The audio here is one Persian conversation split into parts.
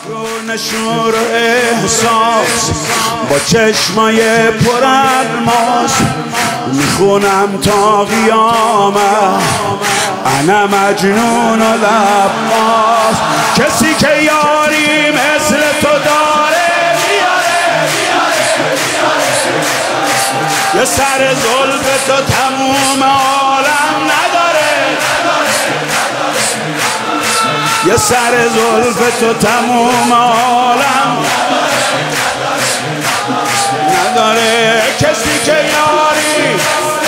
نشور احساس با چشمای پر الماس میخونم تا قیامت انا مجنون و لباس. کسی که یاری مثل تو داره یه سر زلف تو تموم عالم نداره، یه سر زلف تو تموم عالم نداره. کسی که یاری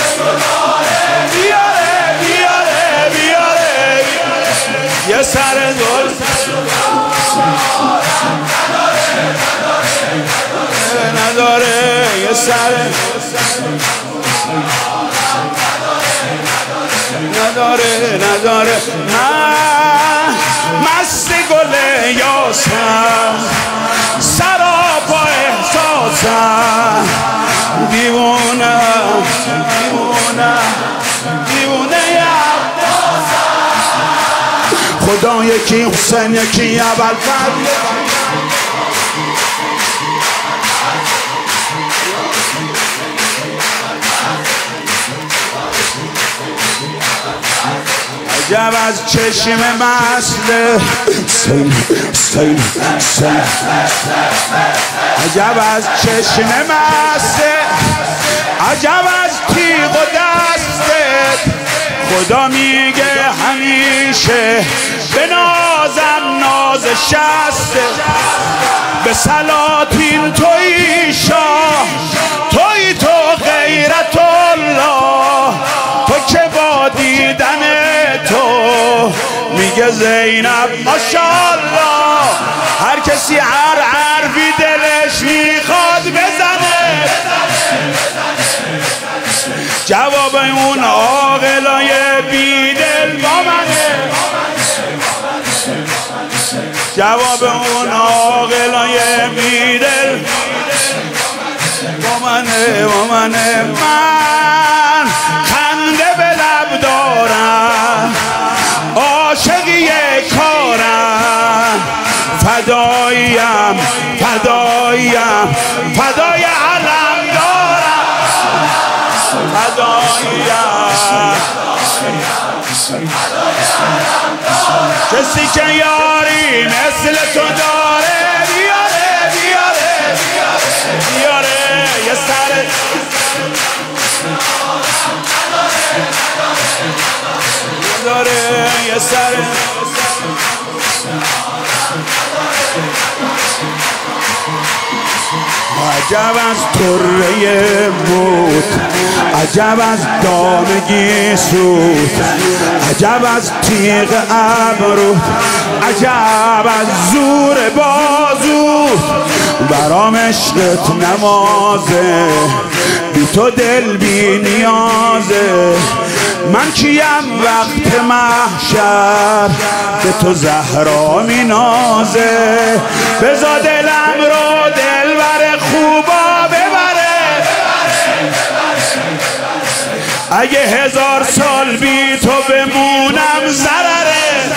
بیاره بیاره بیاره یه سر زلف نداره، یه سر نداره. من مست گل یاسم سراپا احساسم دیوونه خدا یکی حسین یکی ابوالفضل. عجب از چشم مسته سیل عجب از چشم مسته، عجب از تیغ و دسته. خدا میگه همیشه به نازم ناز شسته. به سلاطین توی شاه توی تو غیرت الله، تو که با دیدن تو میگه زینب ماشاءالله. هر کسی هر حرفی دلش میخواد بزنه، جواب اون عاقلای بیدل با منه، جواب اون عاقلای بیدل با منه. من خنده به لب دارم، عاشقی کارم، فداییم فدای علم دارم، کسی که یاری مثل تو داره بیاره یه سر نداره، یه سر عجب از طره بود، عجب از دامگی سود، عجب از تیغ ابرو، عجب از زور بازو. برام عشقت نمازه، بی تو دل بی نیازه. من کیم وقت محشر به تو زهرا می نازه. بزا دلم رو دلبر خوبا ببره، اگه 1000 سال بی تو بمونم ضرره.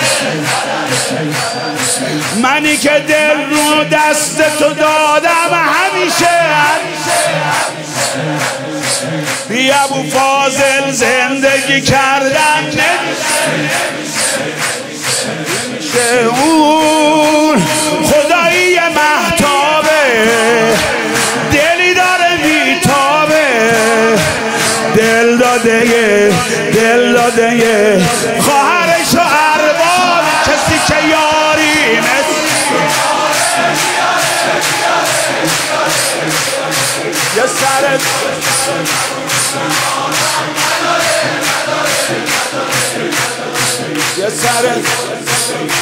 منی که دل رو دست تو دادم همیشه، بی ابوالفاضل زندگی کردن نمیشه. اون خدایی مهتابه، دلی داره بیتابه، دل داده خواهرش و ارباب. کسی که یاری یه سرت یه سرت